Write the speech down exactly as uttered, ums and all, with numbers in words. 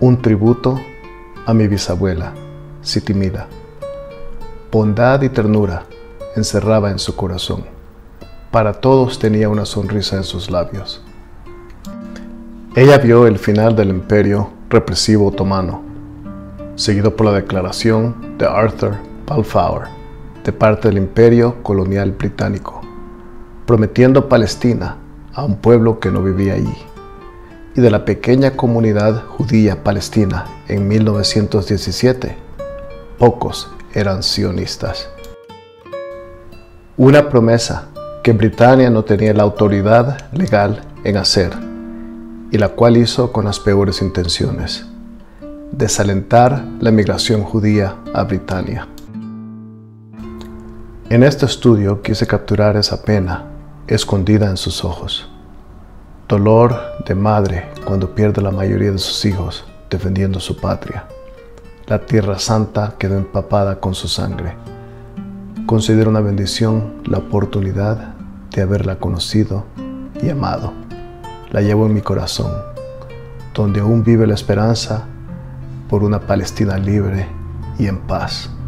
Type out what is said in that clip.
Un tributo a mi bisabuela, Sitimida. Bondad y ternura encerraba en su corazón. Para todos tenía una sonrisa en sus labios. Ella vio el final del imperio represivo otomano, seguido por la declaración de Arthur Balfour de parte del imperio colonial británico, prometiendo Palestina a un pueblo que no vivía allí, y de la pequeña comunidad judía palestina en mil novecientos diecisiete, pocos eran sionistas. Una promesa que Britania no tenía la autoridad legal en hacer, y la cual hizo con las peores intenciones: desalentar la migración judía a Britania. En este estudio quise capturar esa pena escondida en sus ojos. Dolor de madre cuando pierde la mayoría de sus hijos defendiendo su patria. La Tierra Santa quedó empapada con su sangre. Considero una bendición la oportunidad de haberla conocido y amado. La llevo en mi corazón, donde aún vive la esperanza por una Palestina libre y en paz.